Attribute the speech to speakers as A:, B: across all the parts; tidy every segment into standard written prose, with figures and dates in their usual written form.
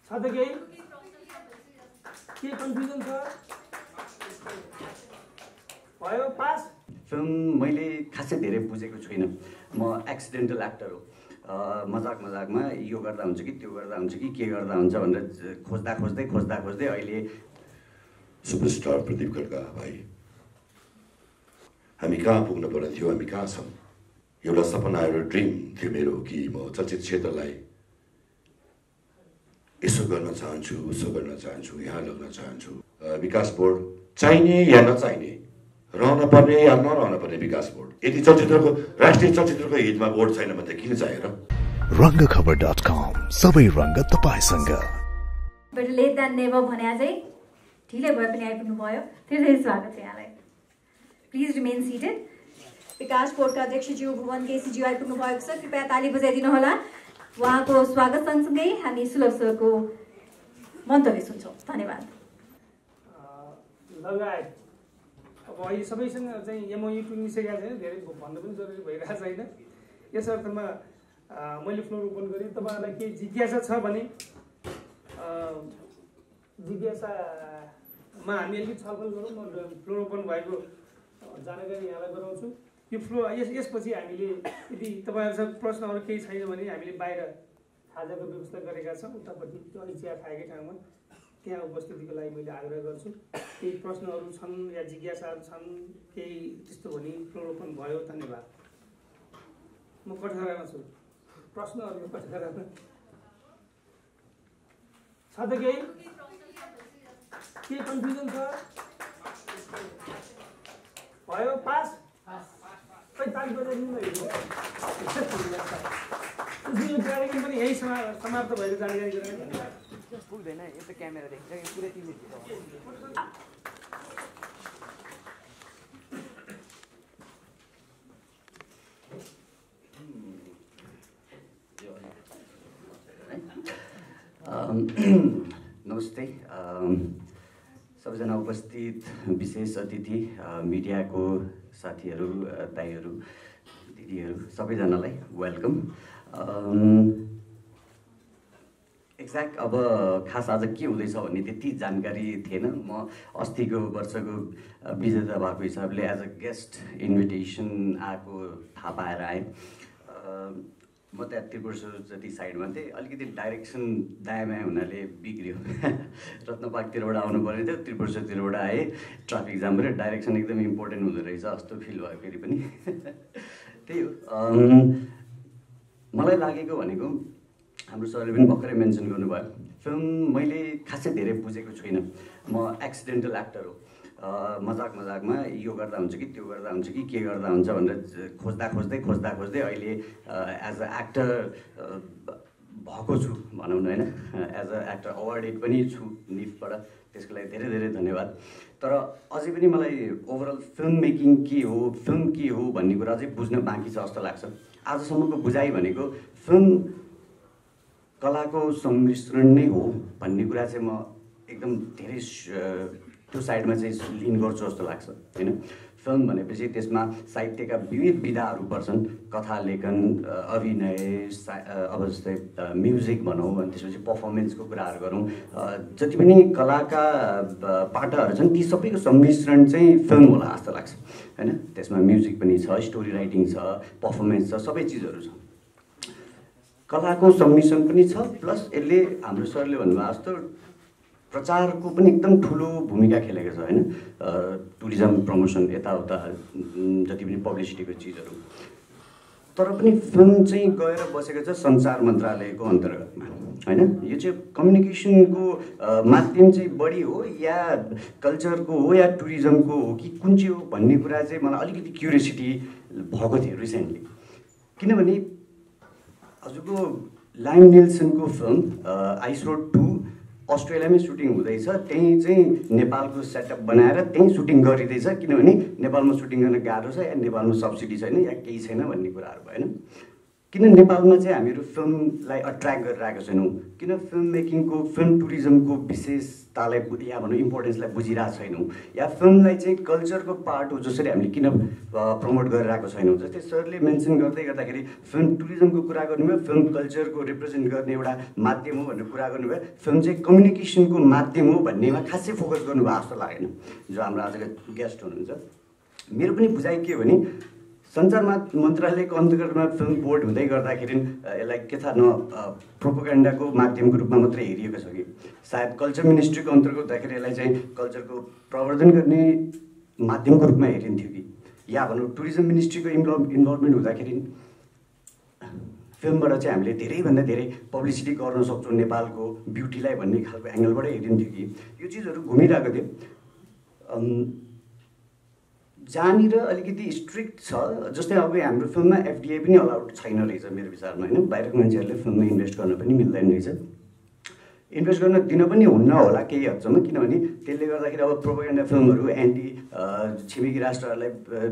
A: छ त केही के कन्फ्युजन छ भयो पास
B: फिल्म मैले खासै धेरै बुझेको छुइनँ म एक्सिडेन्टल एक्टर हो मजाकमा यो गर्दा हुन्छ कि त्यो गर्दा हुन्छ कि के गर्दा हुन्छ भनेर खोज्दै अहिले
C: सुपरस्टार प्रदीप खड्का भाइ हामी कहाँ पुग्न पर्ने थियो हामी कहाँ छौँ एउटा सपना एउटा ड्रिम थियो मेरो कि म चलचित्र क्षेत्रलाई यसो गर्न चाहन्छु उसो गर्न चाहन्छु यहाँ लग्न चाहन्छु विकास बोर्ड चाहिने या नचाहिने रहन पर्ने या नरहन पर्ने विकास बोर्ड यदि चलचित्रको राष्ट्रिय चलचित्रको हितमा बोर्ड छैन भने त किन चाहिएर
D: रङ्गखबर.com सबै रङ्ग तपाईसँग
E: बट लेट देन नेभर भने चाहिँ ढिलै भए पनि आइपुग्नु भयो धेरै स्वागत छ यहाँलाई प्लिज रिमेन सिटेड विकास बोर्डका अध्यक्षज्यू भुवन केसीज्यू आइपुग्नु भएको छ कृपया ताली बजाइदिनु होला उहाँको स्वागत सँगसँगै हामी सुलभ सरको मन्तव्य सुन्छौँ धन्यवाद
A: लगायत अब अहिले सबैसँग चाहिँ एमओयू टुङ्गिसकेका छैन धेरै भन्नु पनि जरुरी भइरहेको छैन यस अर्थमा मैले फ्लोर ओपन गरेँ तपाईँहरूलाई केही जिज्ञासा छ भने जिज्ञासामा हामी अलिकति छलफल गरौँ म फ्लोर ओपन भएको जानकारी यहाँलाई गराउँछु यो फ्लोर यसपछि हामीले यदि तपाईँहरूसँग प्रश्नहरू केही छैन भने हामीले बाहिर खाजाको व्यवस्था गरेका छौँ उतापट्टि त्यो अलिक चिया खाएकै ठाउँमा त्यहाँ उपस्थितिको लागि मैले आग्रह गर्छु केही प्रश्नहरू छन् या जिज्ञासाहरू छन् केही त्यस्तो भने फ्लोर ओपन भयो धन्यवाद म कठघरामा छु प्रश्नहरू कठघरामा छ त केही के कन्फ्युजन छ भयो पास खै ताली बजाइदिनु कार्यक्रम पनि यही समाप्त भएको जानकारी गराएँ धन्यवाद
F: पुग्दैन यस्तो क्यामेरा देखिन्छ कि पुरै तिमीले
B: नमस्ते सबैजना उपस्थित विशेष अतिथि मिडियाको साथीहरू दाइहरू दिदीहरू सबैजनालाई वेलकम एक्ज्याक्ट अब खास आज के हुँदैछ भन्ने त्यति जानकारी थिएन म अस्तिको वर्षको विजेता भएको हिसाबले एज अ गेस्ट इन्भिटेसन आएको थाहा पाएर आएँ म त्यहाँ त्रिपुर जति साइडमा थिएँ अलिकति डाइरेक्सन दायाँ हुनाले बिग्रियो रत्नपाकतिरबाट आउनु पर्ने थियो त्रिपुरतिरबाट आएँ ट्राफिक जाम गरेर डाइरेक्सन एकदम इम्पोर्टेन्ट हुँदो रहेछ जस्तो फिल भयो फेरि पनि त्यही हो मलाई लागेको भनेको हाम्रो सरले पनि भर्खरै मेन्सन गर्नुभयो फिल्म मैले खासै धेरै बुझेको छुइनँ म एक्सिडेन्टल एक्टर हो मजाकमा यो गर्दा हुन्छ कि त्यो गर्दा हुन्छ कि के गर्दा हुन्छ भनेर खोज्दै अहिले एज अ एक्टर भएको छु भनौँ न होइन एज अ एक्टर अवार्डेड पनि छु निफबाट त्यसको लागि धेरै धेरै धन्यवाद तर अझै पनि मलाई ओभरअल फिल्म मेकिङ के हो फिल्म के हो भन्ने कुरा अझै बुझ्न बाँकी छ जस्तो लाग्छ आजसम्मको बुझाइ भनेको फिल्म कलाको सम्मिश्रण नै हो भन्ने कुरा चाहिँ म एकदम धेरै त्यो साइडमा चाहिँ लिन गर्छु जस्तो लाग्छ होइन फिल्म भनेपछि त्यसमा साहित्यका विविध विधाहरू पर्छन् कथा लेखन अभिनय अब जस्तै म्युजिक भनौँ अनि त्यसपछि पर्फर्मेन्सको कुराहरू गरौँ जति पनि कलाका पाटाहरू छन् ती सबैको सम्मिश्रण चाहिँ फिल्म होला जस्तो लाग्छ होइन त्यसमा म्युजिक पनि छ स्टोरी राइटिङ छ पर्फर्मेन्स छ सबै चिजहरू छ कलाको सम्मिश्रण पनि छ प्लस यसले हाम्रो सरले भन्नुभयो जस्तो प्रचारको पनि एकदम ठुलो भूमिका खेलेको छ होइन टुरिज्म प्रमोसन यताउता जति पनि पब्लिसिटीको चिजहरू तर पनि फिल्म चाहिँ गएर बसेको छ सञ्चार मन्त्रालयको अन्तर्गतमा होइन यो चाहिँ कम्युनिकेसनको माध्यम चाहिँ बढी हो या कल्चरको हो या टुरिज्मको हो कि कुन चाहिँ हो भन्ने कुरा चाहिँ मलाई अलिकति क्युरियोसिटी भएको थियो रिसेन्टली किनभने हजुरको लाइम निल्सनको फिल्म आइस रोड 2 अस्ट्रेलियामै सुटिङ हुँदैछ त्यहीँ चाहिँ नेपालको सेटअप बनाएर त्यहीँ सुटिङ गरिँदैछ किनभने नेपालमा सुटिङ गर्न गाह्रो छ या नेपालमा सब्सिडी छैन या केही छैन भन्ने कुराहरू भएन किन नेपालमा चाहिँ हामीहरू फिल्मलाई अट्र्याक्ट गरिरहेको छैनौँ, किन फिल्म मेकिङको फिल्म टुरिज्मको विशेषतालाई या भनौँ इम्पोर्टेन्सलाई बुझिरहेको छैनौँ, या फिल्मलाई चाहिँ कल्चरको पार्ट हो जसरी हामीले किन प्रमोट गरिरहेको छैनौँ। जस्तै सरले मेन्सन गर्दै गर्दाखेरि फिल्म टुरिज्मको कुरा गर्नुभयो, फिल्म कल्चरको रिप्रेजेन्ट गर्ने एउटा माध्यम हो भनेर कुरा गर्नुभयो, फिल्म चाहिँ कम्युनिकेसनको माध्यम हो भन्नेमा खासै फोकस गर्नुभयो जस्तो लागेन जो हाम्रो आजका गेस्ट हुनुहुन्छ। मेरो पनि बुझाइ के हो भने सञ्चार मन्त्रालयको अन्तर्गतमा फिल्म बोर्ड हुँदै गर्दाखेरि यसलाई के थाहा प्रोपोगेन्डाको माध्यमको रूपमा मात्रै हेरिएको छ कि सायद कल्चर मिनिस्ट्रीको अन्तर्गत हुँदाखेरि यसलाई चाहिँ कल्चरको प्रवर्धन गर्ने माध्यमको रूपमा हेरिन्थ्यो कि, या भनौँ टुरिज्म मिनिस्ट्रीको इन्भल्भमेन्ट हुँदाखेरि फिल्मबाट चाहिँ हामीले धेरैभन्दा धेरै पब्लिसिटी गर्न सक्छौँ नेपालको ब्युटीलाई भन्ने खालको एङ्गलबाटै हेरिन्थ्यो कि यो चिजहरू घुमिरहेको थियो। जहाँनिर अलिकति स्ट्रिक्ट छ, जस्तै अब हाम्रो फिल्ममा एफडिआई पनि अलाउड छैन रहेछ मेरो विचारमा होइन, बाहिरको मान्छेहरूले फिल्ममा इन्भेस्ट गर्न पनि मिल्दैन रहेछ, इन्भेस्ट गर्न दिन पनि हुन्न होला केही हदसम्म, किनभने त्यसले गर्दाखेरि अब प्रोपोगेन्डा फिल्महरू एन्टी छिमेकी राष्ट्रहरूलाई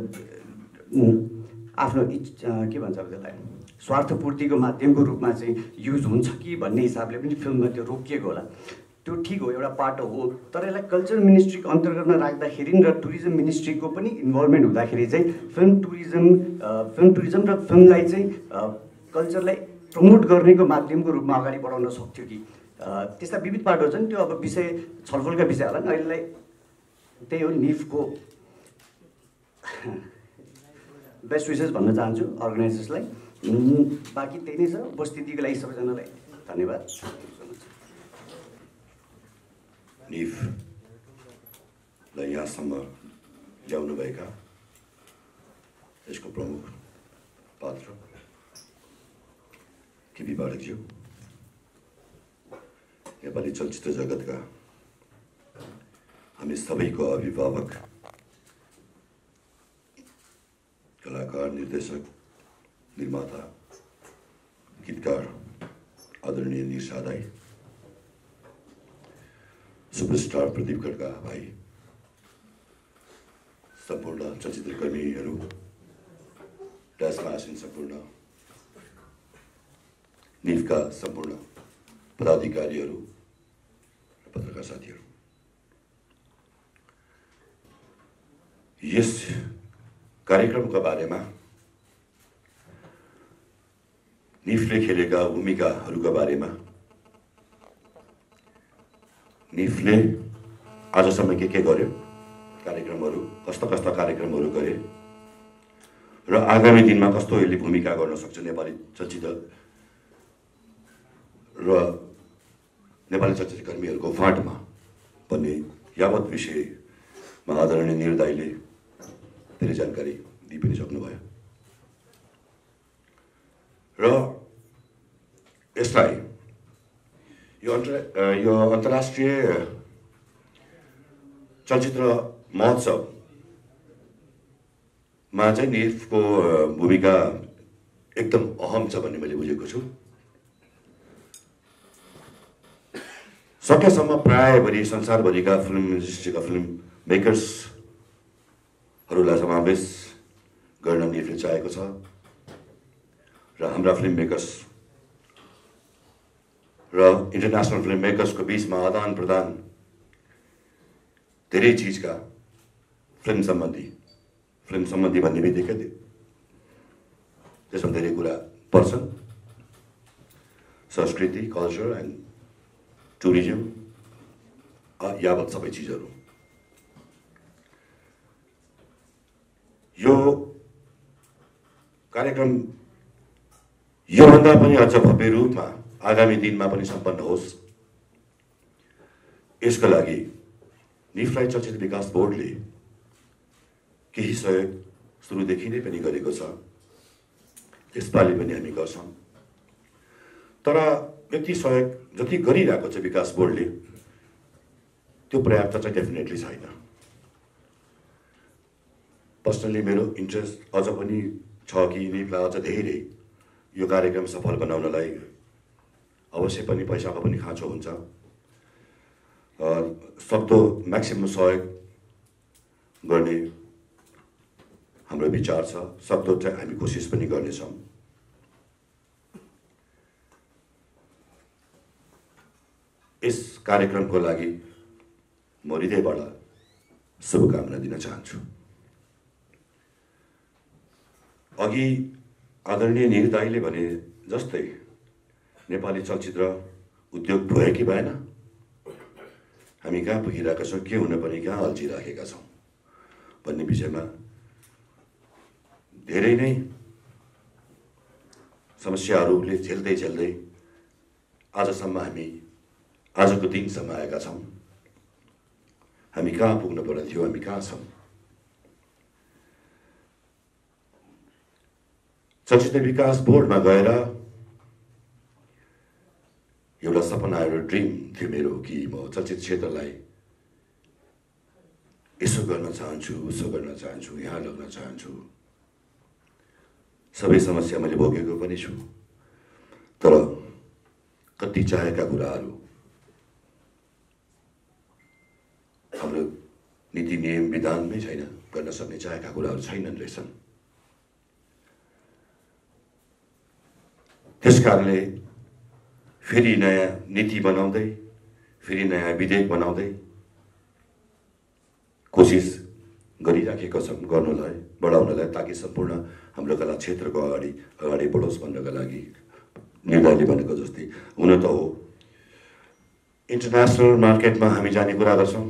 B: आफ्नो के भन्छ अब त्यसलाई स्वार्थपूर्तिको माध्यमको रूपमा चाहिँ युज हुन्छ कि भन्ने हिसाबले पनि फिल्ममा त्यो रोकिएको होला। त्यो ठिक हो, एउटा पार्ट हो, तर यसलाई कल्चर मिनिस्ट्रीको अन्तर्गतमा राख्दाखेरि र टुरिज्म मिनिस्ट्रीको पनि इन्भल्भमेन्ट हुँदाखेरि चाहिँ फिल्म टुरिज्म र फिल्मलाई चाहिँ कल्चरलाई प्रमोट गर्नेको माध्यमको रूपमा अगाडि बढाउन सक्थ्यो कि, त्यस्ता विविध पार्टहरू छन्। त्यो अब विषय छलफलका विषय होला नि। अहिलेलाई त्यही हो, निफको बेस्ट विसेस भन्न चाहन्छु अर्गनाइजर्सलाई। बाँकी त्यही नै छ। उपस्थितिको लागि सबैजनालाई धन्यवाद।
C: निफलाई यहाँसम्म ल्याउनुभएका यसको प्रमुख पात्र केपी पाठकज्यू, नेपाली चलचित्र जगतका हामी सबैको अभिभावक, कलाकार, निर्देशक, निर्माता, गीतकार आदरणीय निशा दाई, सुपरस्टार प्रदीप खड्का भाइ, सम्पूर्ण चलचित्रकर्मीहरू, डासमा आसीन सम्पूर्ण निफका सम्पूर्ण पदाधिकारीहरू र पत्रकार साथीहरू, यस कार्यक्रमका बारेमा निफले खेलेका भूमिकाहरूका बारेमा, निफले आजसम्म के गर्यो, कार्यक्रमहरू कस्ता कस्ता कार्यक्रमहरू गरे र आगामी दिनमा कस्तो यसले भूमिका गर्न सक्छ नेपाली चलचित्र र नेपाली चलचित्रकर्मीहरूको फाँटमा भन्ने यावत विषयमा आदरणीय निर दाइले धेरै जानकारी दिइ पनि सक्नुभयो र यसलाई यो अन्तर्राष्ट्रिय चलचित्र महोत्सवमा चाहिँ निफको भूमिका एकदम अहम छ भन्ने मैले बुझेको छु। सकेसम्म प्रायःभरि संसारभरिका फिल्म इन्डस्ट्रीका फिल्म मेकर्सहरूलाई समावेश गर्न निफले चाहेको छ र हाम्रा फिल्म मेकर्स र इन्टरनेसनल फिल्म मेकर्सको बिचमा आदान प्रदान धेरै चिजका फिल्म सम्बन्धी भन्ने बित्तिकै त्यसमा धेरै कुरा पर्छन्, संस्कृति, कल्चर एन्ड टुरिज्म यावत सबै चिजहरू। यो कार्यक्रम योभन्दा पनि अझ भव्य रूपमा आगामी दिनमा पनि सम्पन्न होस्, यसका लागि निफलाई चलचित्र विकास बोर्डले केही सहयोग सुरुदेखि नै पनि गरेको छ, यसपालि पनि हामी गर्छौँ। तर यति सहयोग जति गरिरहेको छ विकास बोर्डले त्यो पर्याप्त चाहिँ डेफिनेटली छैन। पर्सनली मेरो इन्ट्रेस्ट अझ पनि छ कि निफलाई अझ धेरै यो कार्यक्रम सफल बनाउनलाई अवश्य पनि पैसाको पनि खाँचो हुन्छ। सक्दो म्याक्सिमम सहयोग गर्ने हाम्रो विचार छ, सक्दो चाहिँ हामी कोसिस पनि गर्नेछौँ। यस कार्यक्रमको लागि म हृदयबाट शुभकामना दिन चाहन्छु। अघि आदरणीय निर दाइले भने जस्तै नेपाली चलचित्र उद्योग भयो कि भएन, हामी कहाँ पुगिरहेका छौँ, के हुन पनि कहाँ अल्झिराखेका छौँ भन्ने विषयमा धेरै नै समस्याहरूले झेल्दै झेल्दै आजसम्म हामी आजको दिनसम्म आएका छौँ। हामी कहाँ पुग्नु पर्ने थियो, हामी कहाँ छौँ। चलचित्र विकास बोर्डमा गएर एउटा सपना, एउटा ड्रिम थियो मेरो कि म चलचित्र क्षेत्रलाई यसो गर्न चाहन्छु, उसो गर्न चाहन्छु, यहाँ लग्न चाहन्छु। सबै समस्या मैले भोगेको पनि छु, तर कति चाहेका कुराहरू हाम्रो नीति नियम विधानमै छैन, गर्न सक्ने चाहेका कुराहरू छैनन् रहेछन्। त्यस कारणले फेरि नयाँ नीति बनाउँदै, फेरि नयाँ विधेयक बनाउँदै कोसिस गरिराखेको छौँ गर्नलाई, बढाउनलाई, ताकि सम्पूर्ण हाम्रो कला क्षेत्रको अगाडि बढोस् भन्नका लागि निर्धारले भनेको जस्तै हुन त हो। इन्टरनेसनल मार्केटमा हामी जाने कुरा गर्छौँ।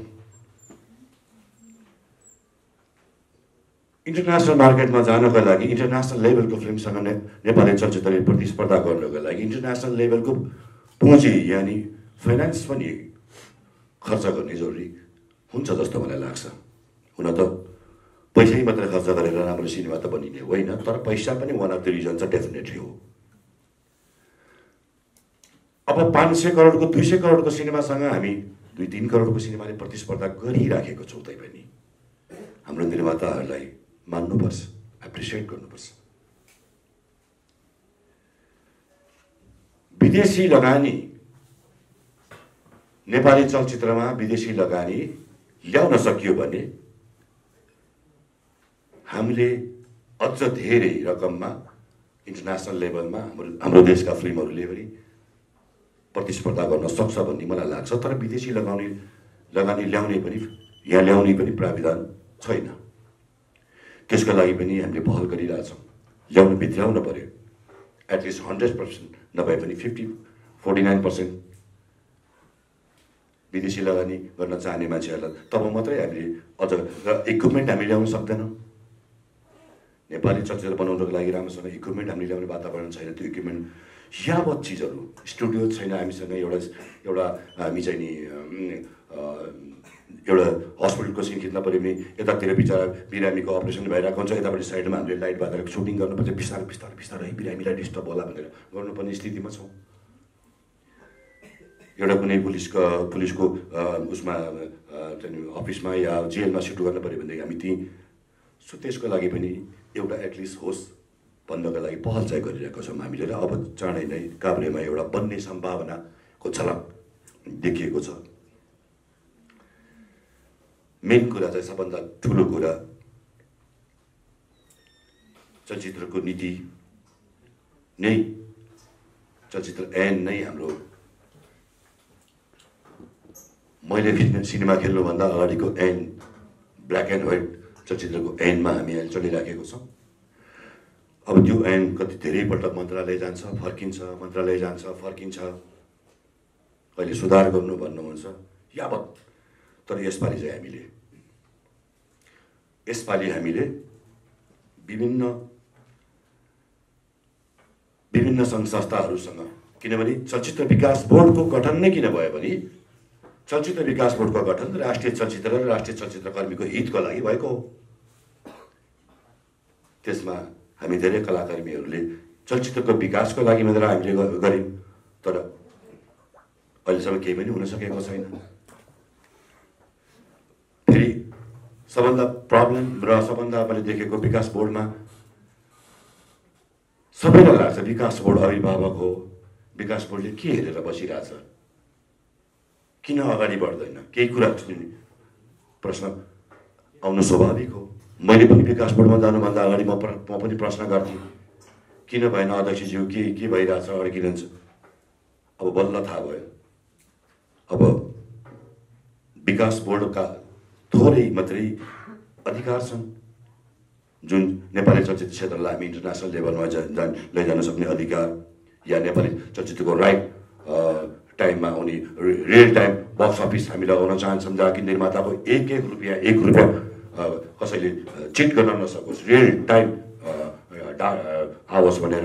C: इन्टरनेसनल मार्केटमा जानका लागि, इन्टरनेसनल लेभलको फिल्मसँग नेपाली चलचित्रले प्रतिस्पर्धा गर्नका लागि इन्टरनेसनल लेभलको पुँजी यानि फाइनेन्स पनि खर्च गर्ने जरुरी हुन्छ जस्तो मलाई लाग्छ। हुन त पैसै मात्रै खर्च गरेर राम्रो सिनेमा त बनिने होइन, तर पैसा पनि वान अफ द रिजन चाहिँ डेफिनेटली हो। अब 500 करोडको 200 करोडको सिनेमासँग हामी 2-3 करोडको सिनेमाले प्रतिस्पर्धा गरिराखेको छौँ। तैपनि हाम्रो निर्माताहरूलाई मान्नुपर्छ, एप्रिसिएट गर्नुपर्छ। विदेशी लगानी, नेपाली चलचित्रमा विदेशी लगानी ल्याउन सकियो भने हामीले अझ धेरै रकममा इन्टरनेसनल लेभलमा हाम्रो देशका फिल्महरूले पनि प्रतिस्पर्धा गर्न सक्छ भन्ने मलाई लाग्छ। तर विदेशी लगानी ल्याउने पनि, यहाँ ल्याउने पनि प्राविधान छैन। त्यसको लागि पनि हामीले पहल गरिरहेछौँ। भित्राउन पर्यो। एटलिस्ट 100% नभए पनि 49% विदेशी लगानी गर्न चाहने मान्छेहरूलाई तब मात्रै हामीले अझ इक्विपमेन्ट हामी ल्याउन सक्दैनौँ। नेपाली चलचित्र बनाउनको लागि राम्रोसँग इक्विपमेन्ट हामीले ल्याउने वातावरण छैन। त्यो इक्विपमेन्ट यावत चिजहरू, स्टुडियो छैन हामीसँग। एउटा हामी चाहिँ नि एउटा हस्पिटलको सिन खिच्न पऱ्यो भने यतातिर बिचरा बिरामीको अपरेसन भइरहेको हुन्छ, यतापट्टि साइडमा हामीले लाइट बालेर सुटिङ गर्नुपर्छ। बिस्तारै बिरामीलाई डिस्टर्ब होला भनेर गर्नुपर्ने स्थितिमा छौँ। एउटा कुनै पुलिसको उसमा अफिसमा या जेलमा सुट गर्न पऱ्यो भनेदेखि हामी त्यहीँ त्यसको लागि पनि एउटा एटलिस्ट होस् भन्नको लागि पहल चाहिँ गरिरहेको छौँ हामीले। र अब चाँडै नै काभ्रेमा एउटा बन्ने सम्भावनाको झलक देखिएको छ। मेन कुरा चाहिँ सबभन्दा ठुलो कुरा चलचित्रको नीति नै, चलचित्र ऐन नै हाम्रो मैले सिनेमा खेल्नुभन्दा अगाडिको ऐन, ब्ल्याक एन्ड व्हाइट चलचित्रको ऐनमा हामी अहिले चलिराखेको छौँ। अब त्यो ऐन कति धेरैपल्ट मन्त्रालय जान्छ, फर्किन्छ, मन्त्रालय जान्छ, फर्किन्छ। अहिले सुधार गर्नु भन्नुहुन्छ यावत। तर यसपालि हामीले विभिन्न सङ्घ संस्थाहरूसँग, किनभने चलचित्र विकास बोर्डको गठन नै किन भयो भने चलचित्र विकास बोर्डको गठन राष्ट्रिय चलचित्र र राष्ट्रिय चलचित्रकर्मीको हितको लागि भएको हो। त्यसमा हामी धेरै कलाकर्मीहरूले चलचित्रको विकासको लागि मात्र हामीले गऱ्यौँ, तर अहिलेसम्म केही पनि हुन सकेको छैन। फेरि सबभन्दा प्रब्लम र सबभन्दा मैले देखेको विकास बोर्डमा सबैलाई लाग्छ विकास बोर्ड अभिभावक हो, विकास बोर्डले के हेरेर बसिरहेछ, किन अगाडि बढ्दैन, केही कुरा प्रश्न आउनु स्वाभाविक हो। मैले पनि विकास बोर्डमा जानुभन्दा अगाडि म पनि प्रश्न गर्थेँ, किन भएन अध्यक्षज्यू, के भइरहेछ, अगाडि किन हुन्छ। अब बल्ल थाहा भयो। अब विकास बोर्डका थोरै मात्रै अधिकार छन् जुन नेपाली चलचित्र क्षेत्रलाई हामी इन्टरनेसनल लेभलमा लैजान सक्ने अधिकार या नेपाली चलचित्रको राइट टाइममा आउने रियल टाइम बक्स अफिस हामी लगाउन चाहन्छौँ जहाँ कि निर्माताको एक रुपियाँ कसैले चिट गर्न नसकोस्, रियल टाइम आओस् भनेर।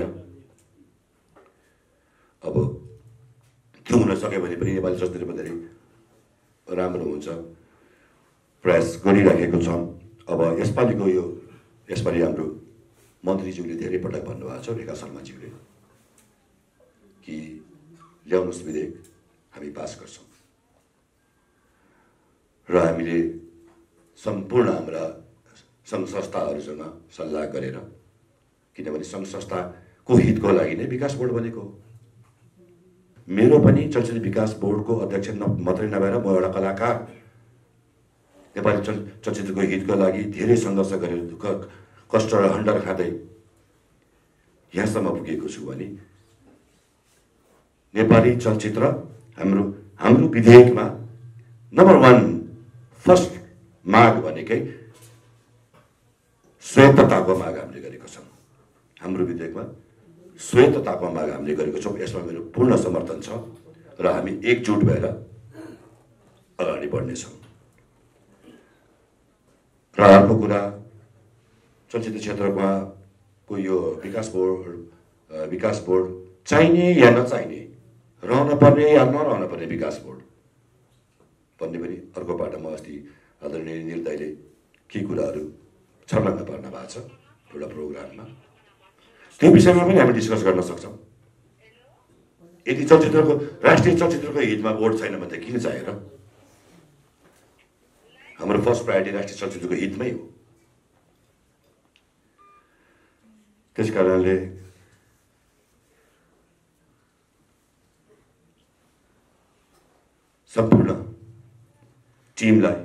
C: अब त्यो हुन सक्यो भने पनि नेपाली चलचित्रमा धेरै राम्रो हुन्छ, प्रयास गरिराखेको छौँ। अब यसपालि हाम्रो मन्त्रीज्यूले धेरै पटक भन्नुभएको छ, रेखा शर्माज्यूले, कि ल्याउनुहोस् विधेयक, हामी पास गर्छौँ। र हामीले सम्पूर्ण हाम्रा सङ्घ संस्थाहरूसँग सल्लाह गरेर, किनभने सङ्घ संस्थाको हितको लागि नै विकास बोर्ड बनेको हो। मेरो पनि चलचित्र विकास बोर्डको अध्यक्ष मात्रै नभएर म एउटा कलाकार, नेपाली चलचित्रको हितको लागि धेरै सङ्घर्ष गरेर दुःख कष्ट र हन्डर खाँदै यहाँसम्म पुगेको छु भने नेपाली चलचित्र हाम्रो विधेयकमा नम्बर 1 फर्स्ट माग भनेकै स्वायत्तताको माग हामीले गरेको छौँ। हाम्रो विधेयकमा स्वायत्तताको माग हामीले गरेको छौँ। यसमा मेरो पूर्ण समर्थन छ र हामी एकजुट भएर अगाडि बढ्नेछौँ। र अर्को कुरा, चलचित्र क्षेत्रमा को यो विकास बोर्ड चाहिने या नचाहिने, रहन पर्ने या नरहन पर्ने विकास बोर्ड भन्ने पनि अर्को बाटोमा अस्ति आदरणीय निल दाइले के कुराहरू छर्लङ्ग पार्न भएको छ एउटा प्रोग्राममा, त्यो विषयमा पनि हामी डिस्कस गर्न सक्छौँ। यदि राष्ट्रिय चलचित्रको हितमा बोर्ड छैन भने त किन चाहिएर? हाम्रो फर्स्ट प्रायोरिटी राष्ट्रिय चलचित्रको हितमै हो। त्यस कारणले सम्पूर्ण टिमलाई,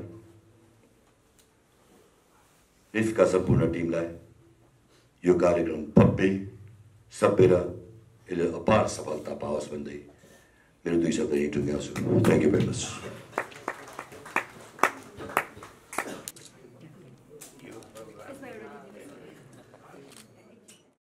C: रिफका सम्पूर्ण टिमलाई यो कार्यक्रम भव्य सभ्य र यसले अपार सफलता पाओस् भन्दै मेरो 2 शब्द यही टुङ्ग्याउँछु। Thank you very much.